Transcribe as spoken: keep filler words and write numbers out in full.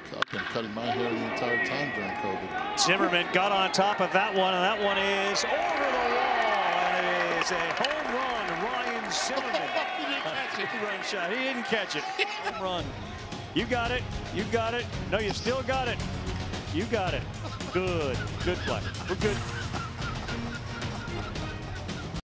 I've been cutting my hair the entire time during COVID. Zimmerman got on top of that one, and that one is over the wall, and it is a home run. Ryan Zimmerman. He didn't catch it. Run shot. He didn't catch it. Home run. You got it. You got it. No, you still got it. You got it. Good. Good play. We're good.